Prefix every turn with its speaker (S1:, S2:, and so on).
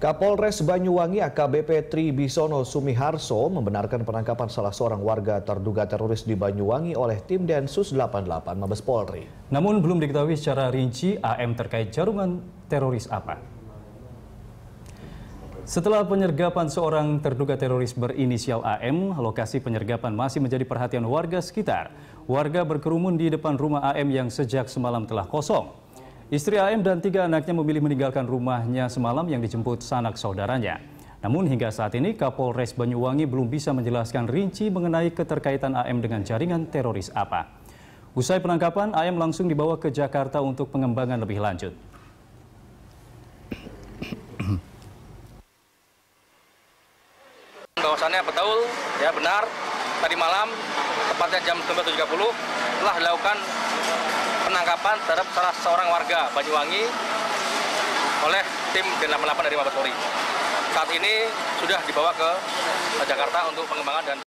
S1: Kapolres Banyuwangi AKBP Tribisono Sumiharso membenarkan penangkapan salah seorang warga terduga teroris di Banyuwangi oleh tim Densus 88 Mabes Polri.
S2: Namun belum diketahui secara rinci AM terkait jaringan teroris apa. Setelah penyergapan seorang terduga teroris berinisial AM, lokasi penyergapan masih menjadi perhatian warga sekitar. Warga berkerumun di depan rumah AM yang sejak semalam telah kosong. Istri AM dan 3 anaknya memilih meninggalkan rumahnya semalam yang dijemput sanak saudaranya. Namun hingga saat ini Kapolres Banyuwangi belum bisa menjelaskan rinci mengenai keterkaitan AM dengan jaringan teroris apa. Usai penangkapan, AM langsung dibawa ke Jakarta untuk pengembangan lebih lanjut.
S3: Bahwasannya betul, ya benar, tadi malam, tepatnya jam 19.30, telah dilakukan penangkapan terhadap salah seorang warga Banyuwangi oleh tim D88 dari Mabes Polri. Saat ini sudah dibawa ke Jakarta untuk pengembangan dan